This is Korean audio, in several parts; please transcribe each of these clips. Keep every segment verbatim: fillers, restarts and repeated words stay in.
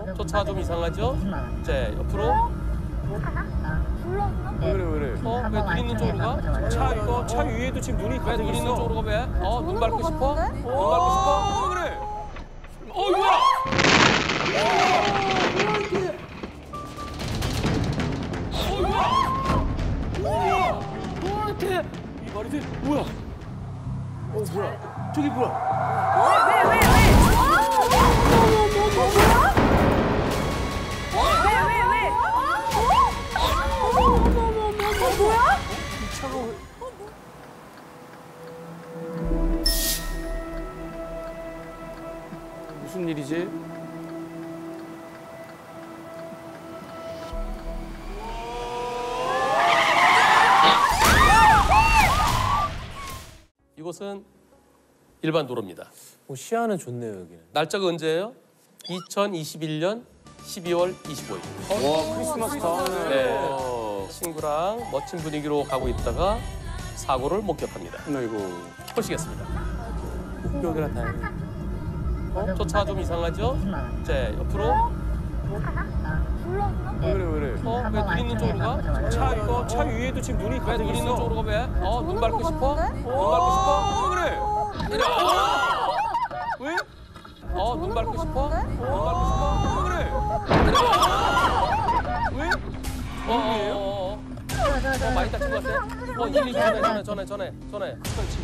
저 차 좀 이상하죠? 자, 옆으로. 왜 그래 왜 그래? 어, 왜 눈 있는 쪽으로 가? 차 이거 차 위에도 지금 눈이 왜 가득 눈 있는 있어. 쪽으로 가 왜? 어, 눈 밟고 싶어? 눈 밟고 어, 싶어? 왜 그래? 어, 뭐야? 어, 뭐야? 뭐야? 돼? 이 말이 돼? 뭐야? 어 뭐야? 저기 뭐야? 왜, 왜, 왜? 왜, 왜, 왜? 어머머머머머 뭐야? 이 차가 왜? 무슨 일이지? 이곳은 일반 도로입니다. 오, 시야는 좋네요 여기는. 날짜가 언제예요? 이천이십일 년 십이월 이십오일. 와 크리스마스다. 네. 친구랑 멋진 분위기로 가고 있다가 사고를 목격합니다. 아이고. 보시겠습니다. 목격이라 다행이네. 어? 저 차 좀 이상하죠? 자, 옆으로. 왜 그래 왜 그래? 어, 왜 눈 있는 쪽으로 가? 차 이거 차 위에도 지금 눈이 왜 가득 눈 있는 있어. 쪽으로 가 왜? 어, 눈 밟고 싶어? 눈 밟고 싶어? 왜 그래? 왜? 어, 눈 밟고 싶어? 눈 밟고 싶어? 왜 그래? 왜? 어, 어, 어, 어. 어, 많이 다친 것 같아. 어, 일일이 전해, 전해, 전해, 전해, 전해.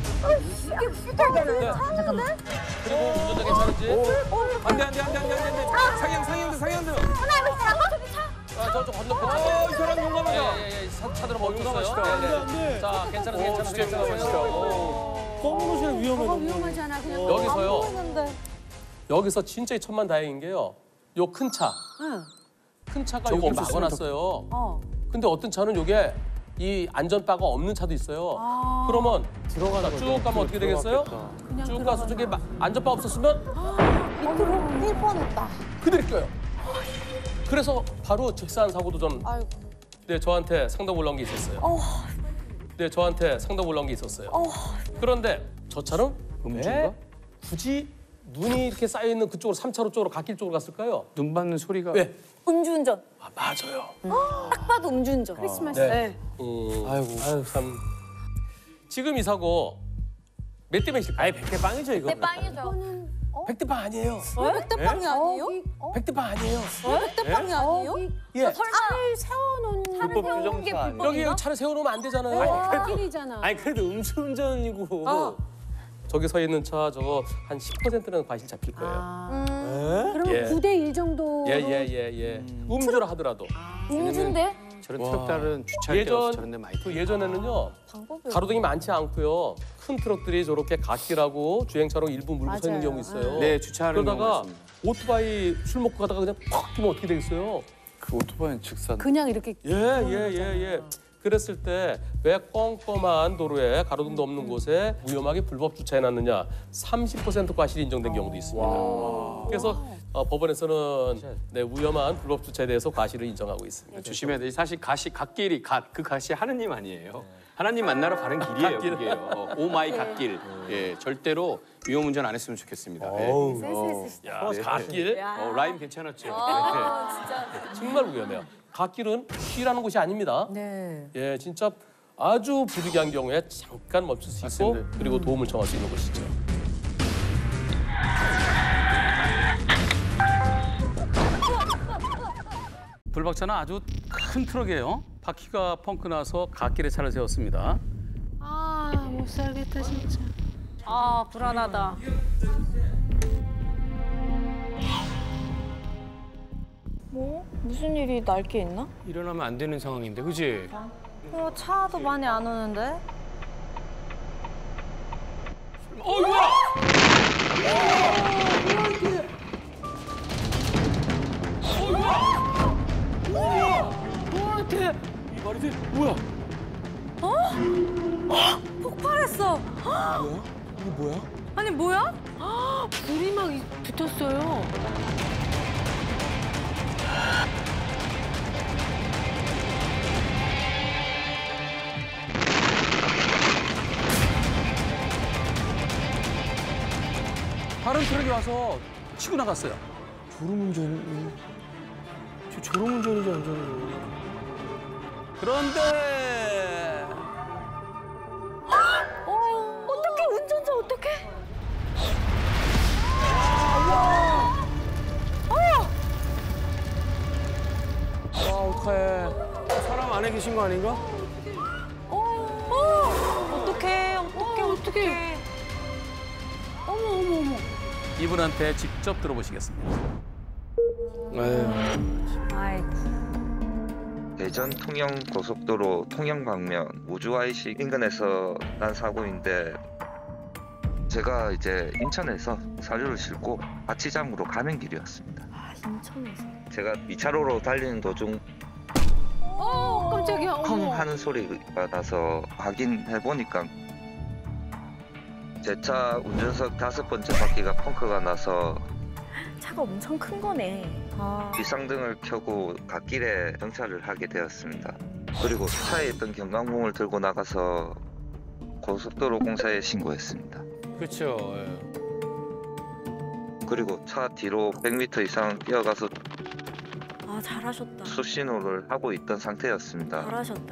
네. 그리고 운전자 괜찮은지? 안돼 안돼 안돼 안돼 안돼. 상향 상향 상향. 아, 저쪽 건너편. 어, 이 사람 용감하다. 예, 예, 예. 차, 차들은 멈췄어요. 용감하시다. 안 돼, 안 네, 돼. 네. 자, 괜찮으세요, 오, 괜찮으세요, 진짜 괜찮으세요. 용감하시다. 오. 검은 옷이랑 위험해. 저거 위험하잖아. 그냥 여기서요. 안 보이는데. 여기서 진짜 이 천만다행인 게요. 요 큰 차, 응. 큰 차가 저거 여기 없었으면 막아놨어요. 어. 근데 어떤 차는 요게 이 안전바가 없는 차도 있어요. 아. 그러면 들어가는 쭉 가면 어떻게 되겠어요? 그냥 쭉 가서 저기 마- 안전바 없었으면 밑으로 뛸 뻔했다. 그대로 껴요. 그래서 바로 즉사한 사고도 전 아이고. 네, 저한테 상담 올라온 게 있었어요. 어. 네, 저한테 상담 올라온 게 있었어요. 어. 그런데 저 차는 음주인가? 왜 굳이 눈이 이렇게 쌓여 있는 그쪽으로 삼 차로 쪽으로 갓길 쪽으로 갔을까요? 눈 받는 소리가. 왜? 음주운전. 아, 맞아요. 딱 봐도 음주운전. 크리스마스. 네. 음, 아이고. 아유 참. 지금 이 사고 몇 대 몇일까요? 아예 백대 빵이죠 이거. 빵이죠. 백 대 빵 아니에요. 왜 백대빵이 아니에요? 백 대 빵 아니에요. 왜 백대빵이 아니에요? 예. 차를 세워놓은 불법 규정차 아니에요? 여기 여기 차를 세워놓으면 안 되잖아요. 길이잖아. 아니 그래도 음주운전이고. 어. 저기 서 있는 차 저거 한 십 퍼센트는 과실 잡힐 거예요. 음. 에? 그러면 예. 구 대 일 정도. 예, 예, 예, 예. 음주라 하더라도. 음주인데? 저런 와. 트럭들은 주차할 데 없어 저런 데 많이. 그 예전에는요 방법이 가로등이 많지 않고요 큰 트럭들이 저렇게 갓길하고 주행차로 일부 물고 서 있는 맞아요. 경우 있어요. 네, 주차하는 경우가 그러다가 있습니다. 오토바이 술 먹고 가다가 그냥 팍 끼면 어떻게 되겠어요? 그 오토바이는 즉사. 그냥 이렇게. 예, 예, 예, 예. 그랬을 때 왜 껌껌한 도로에 가로등도 없는 곳에 위험하게 불법 주차해놨느냐? 삼십 퍼센트 과실이 인정된 경우도 있습니다. 그래서 어, 법원에서는 네, 위험한 불법 주차에 대해서 과실을 인정하고 있습니다. 조심해야 돼. 사실 가시 갓길이 갓 그 가시 하느님 아니에요. 하나님 만나러 가는 길이에요. 갓길. 그게요. 오 마이 갓길. 예, 절대로 위험 운전 안 했으면 좋겠습니다. 예. 어우. 야, 갓길 어, 라임 괜찮았죠. 정말 위험해요. 갓길은 쉬라는 곳이 아닙니다. 네. 예, 진짜 아주 부득이한 경우에 잠깐 멈출 수 있고 맞습니다. 그리고 도움을 청할 수 있는 곳이죠. 불박차는 아주 큰 트럭이에요. 바퀴가 펑크 나서 갓길에 차를 세웠습니다. 아, 못 살겠다, 진짜. 아, 불안하다. 뭐? 무슨 일이 날 게 있나? 일어나면 안 되는 상황인데, 그지? 어, 차도 많이 안 오는데? 어, 뭐야? 이 말이 돼? 뭐야? 폭발했어! 뭐야? 이게 뭐야? 아니, 뭐야? 불이 막 이- 붙었어요. 다른 트럭이 와서 치고 나갔어요. 졸음운전. 저 졸음운전이죠, 완전히. 그런데 어떡해, 운전자 어떡해? 아, 어떡해. 사람 안에 계신 거 아닌가? 어떡해, 어떡해, 어떡해. 어머, 어머, 어머. 이분한테 직접 들어보시겠습니다. 에휴. 아이고. 대전 통영 고속도로 통영 방면 우주아이씨 인근에서 난 사고인데 제가 이제 인천에서 사료를 싣고 아치장으로 가는 길이었습니다. 아, 인천에서. 제가 이 차로로 달리는 도중 어, 깜짝이야. 펑 어머. 하는 소리가 나서 확인해 보니까 제 차 운전석 다섯 번째 바퀴가 펑크가 나서 차가 엄청 큰 거네. 아. 비상등을 켜고 갓길에 정차를 하게 되었습니다. 그리고 차에 있던 경광봉을 들고 나가서 고속도로 공사에 신고했습니다. 그렇죠. 예. 그리고 차 뒤로 백 미터 이상 뛰어가서 아, 잘하셨다. 수신호를 하고 있던 상태였습니다. 잘하셨다.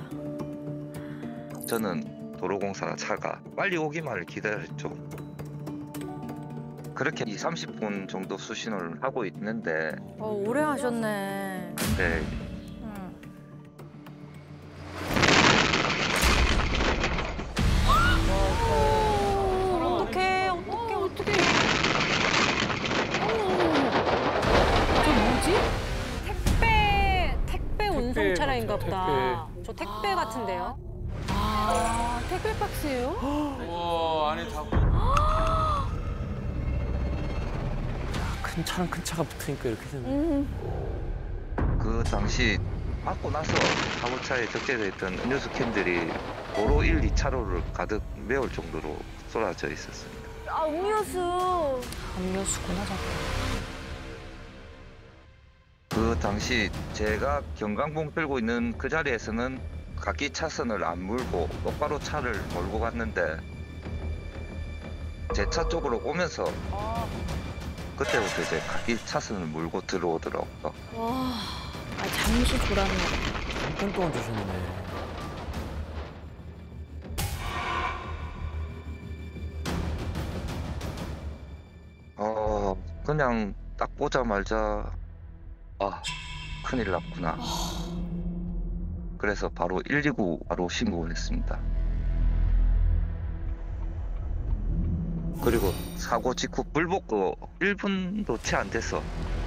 저는 도로공사 차가 빨리 오기만을 기다렸죠. 그렇게 이, 삼십 분 정도 수신호를 하고 있는데 어, 오래 하셨네. 네, 응. 어떡해, 어떡해, 어떡해. 저 뭐지? 택배 택배 운송 택배 차량인가 맞죠, 보다. 저 택배 같은데요? 아, 택배 박스예요? 와, 안에 다. 큰 차랑 큰 차가 붙으니까 이렇게 되네. 음. 그 당시 맞고 나서 사무차에 적재되어 있던 음료수 캔들이 도로 일, 이 차로를 가득 메울 정도로 쏟아져 있었습니다. 아, 음료수. 음료수구나 저거. 그 당시 제가 경광봉 들고 있는 그 자리에서는 갓길 차선을 안 물고 똑바로 차를 몰고 갔는데 제 차 쪽으로 오면서 그때부터 이제 갓길 차선을 물고 들어오더라고요. 와. 아, 잠시 돌았네. 잠깐 동안 주셨네. 어 그냥 딱 보자마자 아 큰일 났구나. 그래서 바로 일이구 바로 신고를 했습니다. 그리고 사고 직후 불 붙고 일 분도 채 안 됐어.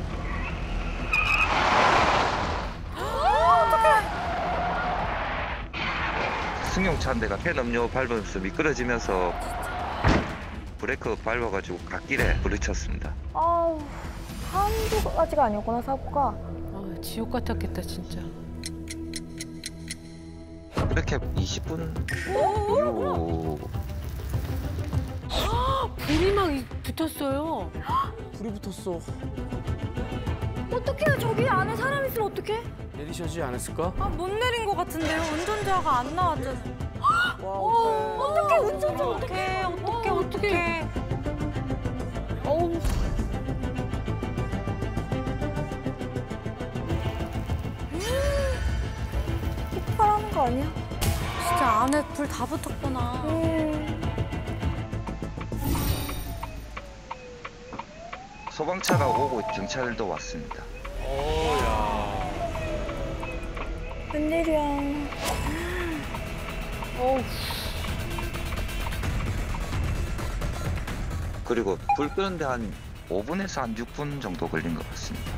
승용차 한 대가 폐음료 밟으면서 미끄러지면서 브레이크 밟아가지고 갓길에 부딪혔습니다. 아우, 한두 가지가 아니었구나, 사고가. 아, 지옥 같았겠다, 진짜. 그렇게 이십 분 이후 불이 막 이- 붙었어요. 불이 붙었어. 어떡해요, 저기 안에 사람 있으면 어떡해? 내리셔지 않았을까? 아, 못 내린 것 같은데요? 운전자가 안 나왔잖아. 와, 어떡해, 운전자 어떡해, 어떡해, 어떡해. 어우. 폭발하는 거 아니야? 진짜 안에 불 다 붙었구나. 소방차가 오고 경찰도 왔습니다. 웬일이야. 어우. 그리고 불 끄는데 한 오 분에서 한 육 분 정도 걸린 것 같습니다.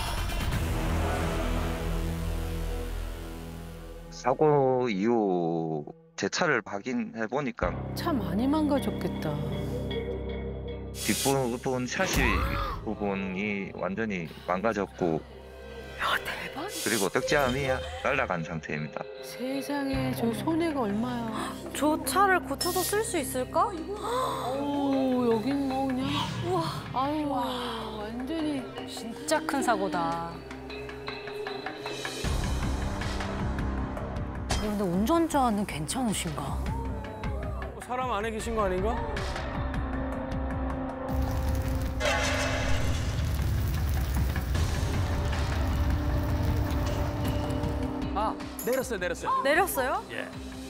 사고 이후 제 차를 확인해 보니까 차 많이 망가졌겠다. 뒷부분 샤시 부분이 완전히 망가졌고 대박. 그리고 떡지함이 날아간 상태입니다. 세상에, 저 손해가 얼마야. 저 차를 고쳐서 쓸 수 있을까? 오, 여긴 뭐 그냥. 우와. 아유, 완전히. 진짜 큰 사고다. 그런데 운전자는 괜찮으신가? 사람 안에 계신 거 아닌가? 내렸어요, 내렸어요. 내렸어요? 예.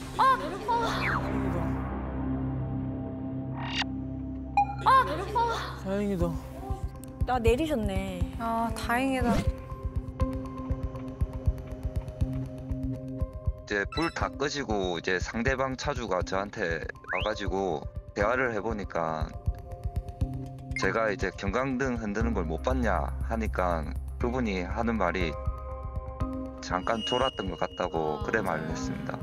다행이다. 나 내리셨네. 아, 다행이다. 이제 불 다 꺼지고 이제 상대방 차주가 저한테 와가지고 대화를 해보니까 제가 이제 경광등 흔드는 걸 못 봤냐 하니까 그분이 하는 말이 잠깐 졸았던 것 같다고 그래 말을 했습니다.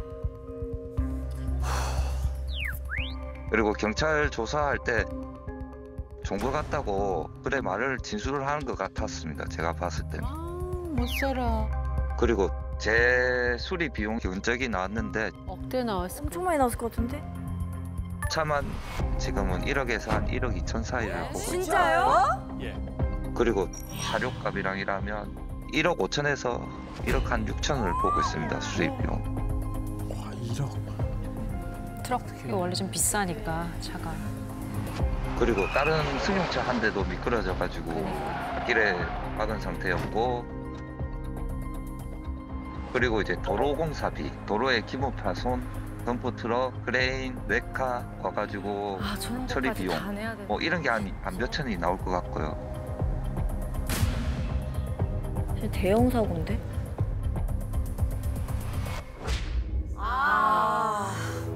그리고 경찰 조사할 때 종부 같다고 그래 말을 진술을 하는 것 같았습니다. 제가 봤을 때는. 아, 못 살아. 그리고 제 수리 비용 견적이 나왔는데 억대 나왔어. 엄청 많이 나왔을 것 같은데? 차만 지금은 일억에서 한 일억 이천 사이를 보고 있어요. 진짜요? 예. 그리고 사료값이랑 일하면 일억 오천에서 일억 한 육천을 보고 있습니다. 수리 비용. 와, 일억. 트럭이 원래 좀 비싸니까 차가. 그리고 다른 승용차 한 대도 미끄러져가지고 길에 박은 상태였고, 그리고 이제 도로공사비, 도로의 기본 파손, 덤프 트럭, 크레인, 레카 와가지고 아, 저는 처리 비용, 다 내야 돼. 뭐 이런 게 한 몇 천이 나올 것 같고요. 대형 사고인데? 아.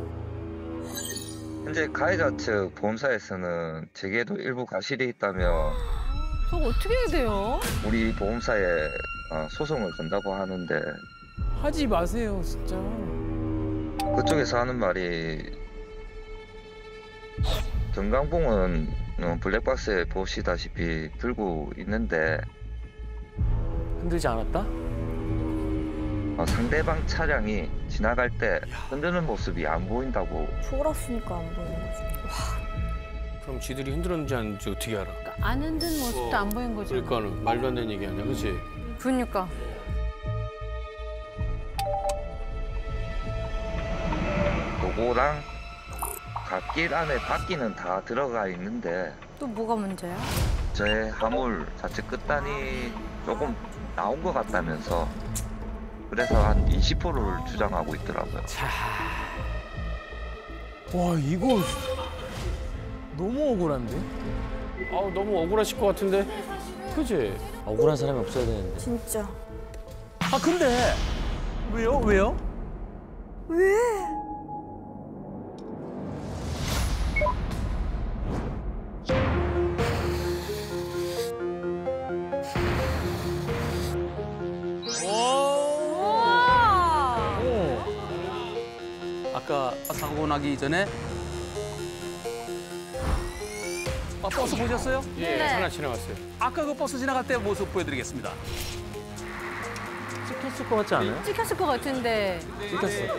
현재 가해자 측 보험사에서는 제게도 일부 과실이 있다며 저거 어떻게 해야 돼요? 우리 보험사에 어, 소송을 건다고 하는데, 하지 마세요, 진짜. 그쪽에서 하는 말이 경광봉은 어, 블랙박스에 보시다시피 들고 있는데 흔들지 않았다? 어, 상대방 차량이 지나갈 때 흔드는 모습이 안 보인다고. 초월았으니까 안 보이는 거지. 그럼 쥐들이 흔들었는지 아닌지 어떻게 알아? 그러니까 안 흔든 모습도 안 보인 거죠. 그러니까는 말도 안 되는 얘기 아니야, 그렇지? 그러니까. 도고랑 갓길 안에 바퀴는 다 들어가 있는데 또 뭐가 문제야? 저의 화물 자체 끝단이 조금 나온 것 같다면서, 그래서 한 이십 퍼센트를 주장하고 있더라고요. 와, 이거 너무 억울한데? 아우, 너무 억울하실 것 같은데. 그지? 억울한 사람이 없어야 되는데. 진짜. 아, 근데 왜요? 왜요? 왜? 아까 사고 나기 전에 아, 버스 보셨어요? 예, 네. 하나 지나갔어요. 아까 그 버스 지나갈 때 모습 보여드리겠습니다. 찍혔을 것 같지 않아요? 찍혔을 것 같은데. 찍혔어.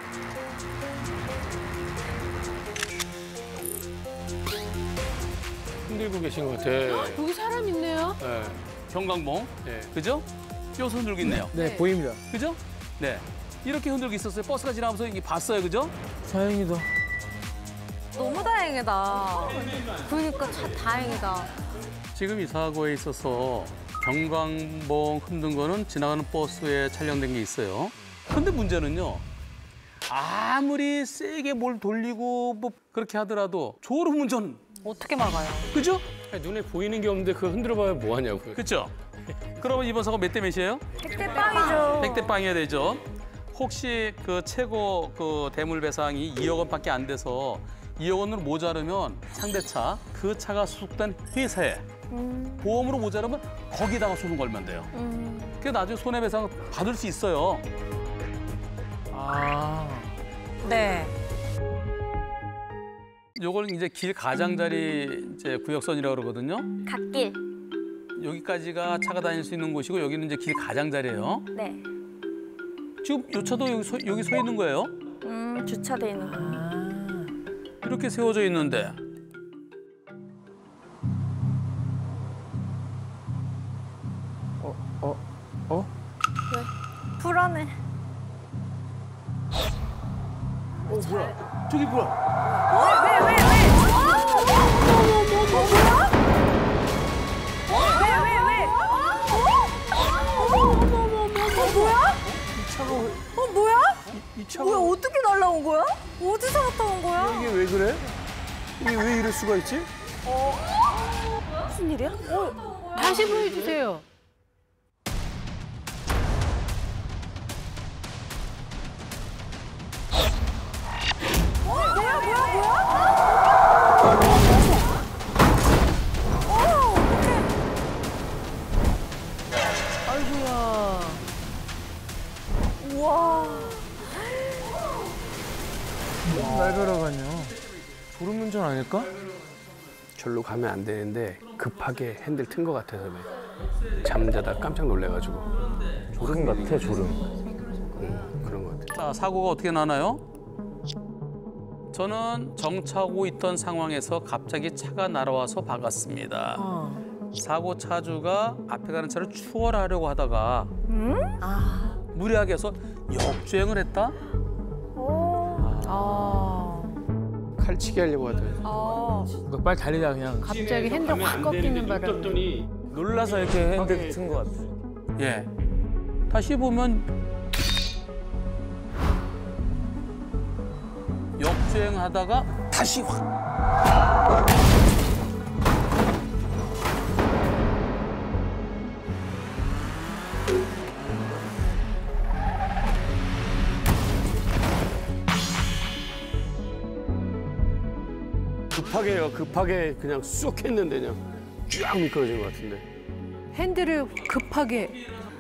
흔들고 계신 것 같아. 여기 사람 있네요. 예. 경광봉, 예. 그죠? 뼈서 흔들고 있네요. 네, 보입니다. 그죠? 네. 이렇게 흔들고 있었어요. 버스가 지나면서 이게 봤어요, 그죠? 다행이다. 너무 다행이다. 그러니까 참 다행이다. 지금 이 사고에 있어서 경광봉 흔든 거는 지나가는 버스에 촬영된 게 있어요. 근데 문제는요. 아무리 세게 뭘 돌리고 뭐 그렇게 하더라도 졸음운전, 어떻게 막아요? 그죠? 아니, 눈에 보이는 게 없는데 그거 흔들어봐야 뭐하냐고요. 그렇죠? 그러면 이번 사고 몇 대 몇이에요? 백 대 빵이죠. 백 대 빵이어야 되죠. 혹시 그 최고 그 대물 배상이 이억 원밖에 안 돼서 이억 원으로 모자르면 상대차, 그 차가 소속된 회사에 음, 보험으로 모자르면 거기다가 소송 걸면 돼요. 음. 그게 나중에 손해배상 받을 수 있어요. 아. 네. 요걸 이제 길 가장자리 이제 구역선이라고 그러거든요. 갓길. 여기까지가 차가 다닐 수 있는 곳이고 여기는 이제 길 가장자리예요. 네. 지금 요 차도 여기 서, 여기 서 있는 거예요. 음, 주차돼 있는 거. 이렇게 세워져 있는데 어, 어, 어? 불안해. 어, 뭐야? 저기 뭐야? 왜, 왜, 왜? 어, 뭐야? 왜, 왜, 왜? 어머, 어머, 어머, 어머, 뭐야? 이 차가 왜? 어, 이 차가 뭐야, 어떻게 날라온 거야? 어디서 갔다 온 거야? 이게 왜 그래? 이게 왜 이럴 수가 있지? 무슨 일이야? 어, 다시 보여주세요. 뭐야, 뭐야, 뭐야? 어, 어떡해. 아이고야. 우와. 날벼락 아니야. 졸음운전 아닐까? 절로 가면 안 되는데 급하게 핸들 튼 것 같아서 그래. 잠자다 깜짝 놀래가지고. 졸음 같아, 졸음. 응, 그런 것 같아. 자, 사고가 어떻게 나나요? 저는 정차하고 있던 상황에서 갑자기 차가 날아와서 박았습니다. 어. 사고 차주가 앞에 가는 차를 추월하려고 하다가 아. 무리하게 해서 역주행을 했다? 오. 아. 칼치기 하려고 하더라고요. 아. 그러니까 빨리 달리자, 그냥. 갑자기 핸들 확 꺾이는 바람에. 놀라서 이렇게 핸들 튼 것 같아. 예. 다시 보면 역주행하다가 다시 확. 급하게요. 급하게 그냥 쑥 했는데 그냥 쫙 미끄러진 것 같은데. 핸들을 급하게.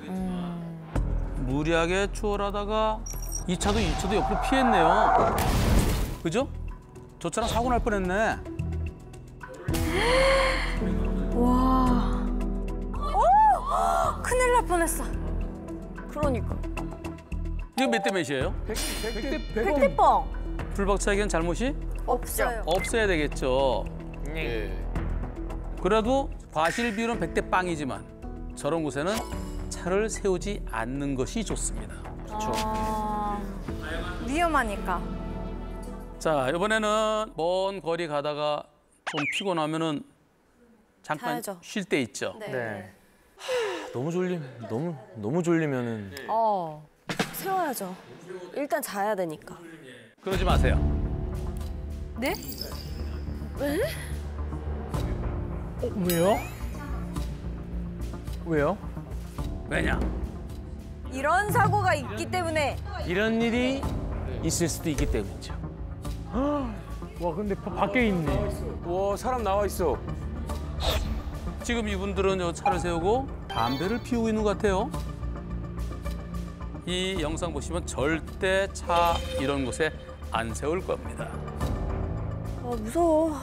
무리하게 추월하다가 이 차도 이 차도 옆으로 피했네요. 그죠? 저 차랑 사고 날 뻔했네. 와. 어? 큰일 날 뻔했어. 그러니까. 이거 몇 대 몇이에요? 백대뻥. 불박차에겐 잘못이 없어요. 없어야 되겠죠. 예. 그래도 과실 비율은 백 대 빵이지만 저런 곳에는 차를 세우지 않는 것이 좋습니다. 그렇죠. 위험하니까. 자, 이번에는 먼 거리 가다가 좀 피곤하면은 잠깐 자야죠. 쉴 때 있죠. 네. 너무 졸림, 너무, 너무 졸리면은. 어. 세워야죠. 일단 자야 되니까. 그러지 마세요. 네? 어, 왜요? 왜요? 왜냐? 이런 사고가 있기 때문에. 이런 일이 있을 수도 있기 때문이죠. 와, 근데 바- 밖에 있네. 와, 사람 나와 있어. 지금 이분들은 요 차를 세우고 담배를 피우고 있는 것 같아요. 이 영상 보시면 절대 차 이런 곳에 안 세울 겁니다. 아, 무서워.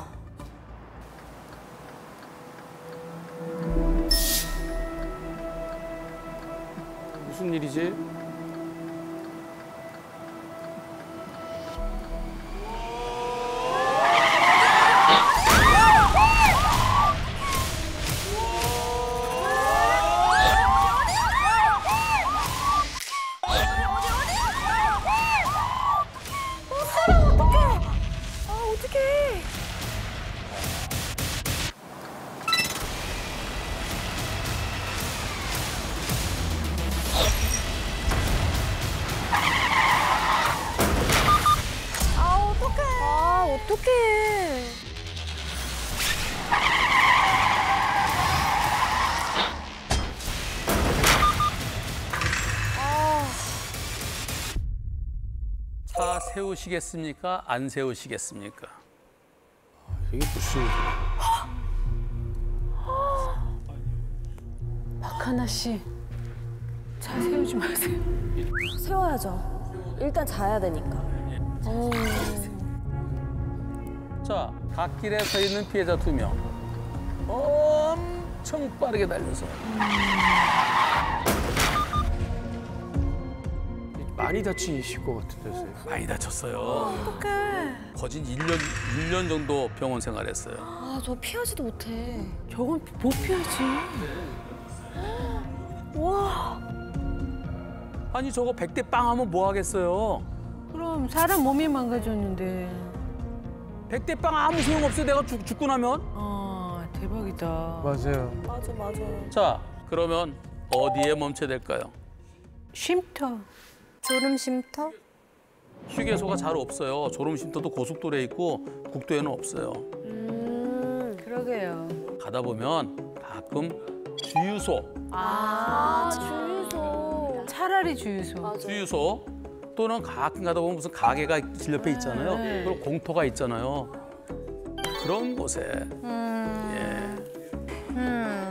무슨 일이지? 아, 어떡해. 아, 어떡해. 아, 어떡해. 차 세우시겠습니까? 안 세우시겠습니까? 이게 무슨 일이야? 박하나 씨. 차 세우지 마세요. 세워야죠. 일단 자야 되니까. 어. 자, 갓길에 서 있는 피해자 두 명. 엄청 빠르게 달려서 많이 다치실 것 같은데요. 많이 다쳤어요. 어떡해. 거진 일 년, 일 년 정도 병원 생활했어요. 아, 저 피하지도 못해. 저건 못 피하지. 와. 아니 저거 백 대 빵 하면 뭐 하겠어요? 그럼 사람 몸이 망가졌는데. 백 대 빵 아무 소용없어요. 내가 죽, 죽고 나면. 아, 대박이다. 맞아요. 맞아, 맞아. 자, 그러면 어디에 멈춰야 될까요? 쉼터. 졸음 쉼터? 휴게소가 잘 없어요. 졸음쉼터도 고속도로에 있고 국도에는 없어요. 음. 그러게요. 가다 보면 가끔 주유소, 아, 주유소. 차라리 주유소. 주유소 또는 가끔 가다 보면 무슨 가게가 길 옆에 있잖아요. 네. 그리고 공터가 있잖아요. 그런 곳에 음. 예. 음.